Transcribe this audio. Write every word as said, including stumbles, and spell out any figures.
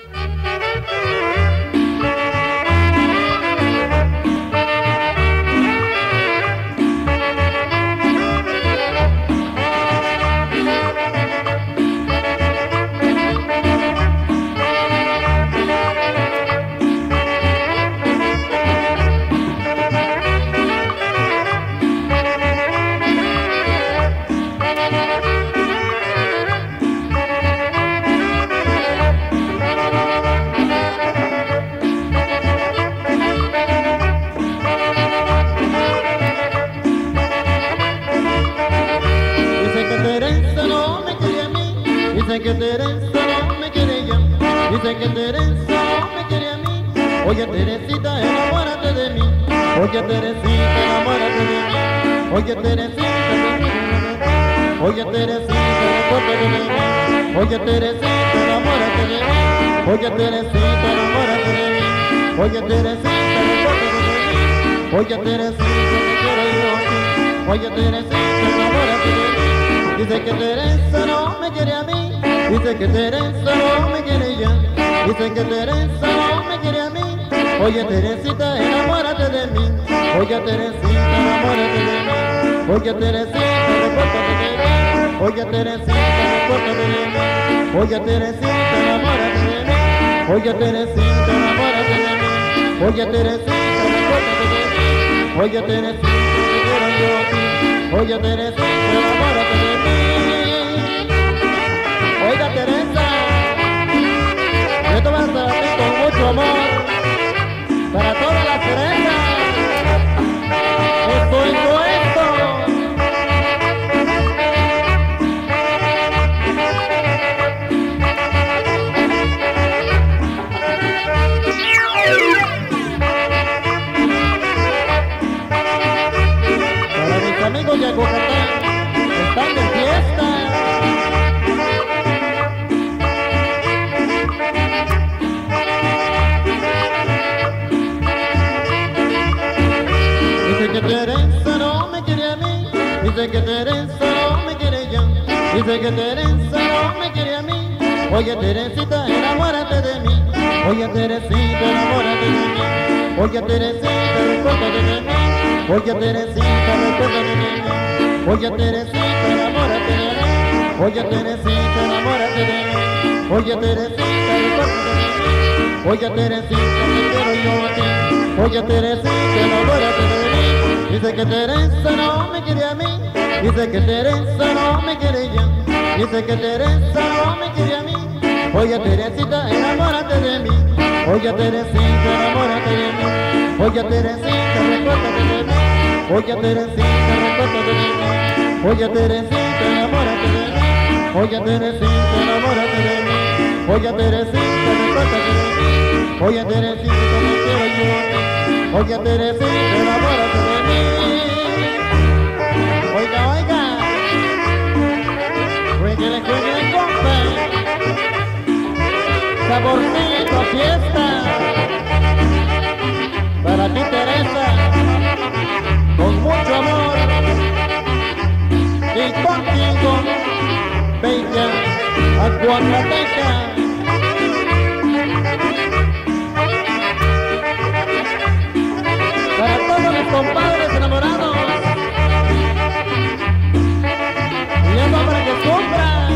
Dicen que Teresa no me quiere ya, dicen que Teresa no me quiere a mí. Oye Teresita, enamórate de mí. Oye Teresita, enamórate de mí. Oye Teresita, oye Teresita, recuérdate de mí. Oye Teresita, enamórate de mí. Oye Teresita, enamórate de mí. Oye Teresita, recuérdate de mí. Oye Teresita, te quiero yo a ti. Oye Teresita, enamórate de mí. Dice que Teresa no me quiere a mí, dice que Teresa no me quiere ya, dice que Teresa no me quiere a mí. Oye Teresita, enamórate de mí. Oye Teresita, enamórate de mí. Oye Teresita, recuérdate de mí. Oye Teresita, recuérdate de mí. Oye Teresita, enamórate de mí. Oye Teresita, enamórate de mí. Oye Teresita, recuérdate de mí. Oye Teresita, te quiero yo a ti. Oye Teresa, enamórate de mí. Oiga Teresa, esto va a ser a ti con mucho amor, para todas las Teresas. Esto es esto. Para mis amigos de Yucatán, están de fiesta. Dice que Teresa no me quiere a mí, dice que Teresa no me quiere ya, dice que Teresa no me quiere a mí. Oye Teresita, enamórate de mí. Oye Teresita, enamórate de mí. Oye Teresita, recuérdate de mí. Oye Teresita, recuérdate de mí. Oye Teresita, enamórate de mí. Oye Teresita, enamórate de mí. Oye Teresita, recuérdate de mí. Oye Teresita, te quiero yo a ti. Oye Teresita, enamórate de mí. Dice que Teresa no me quiere a mí, dice que Teresa no me quiere ya, dice que Teresa no me quiere a mí. Oye Teresita, enamórate de mí. Oye Teresita, enamórate de mí. Oye Teresita, recuérdate de mí. Oye Teresita, recuérdate de mí. Oye Teresita, enamórate de mí. Oye Teresita, enamórate de mí. Oye Teresita, recuérdate de mí. Oye Teresita, te quiero yo a ti. Oye Teresita, enamórate de mí. Oiga, oiga. Jueguele, jueguele, compa. Saborcito, fiesta. Para ti Teresa, con mucho amor. Y contigo, bella Aguacateca. Para todos mis compadres enamorados, y eso para que sufran.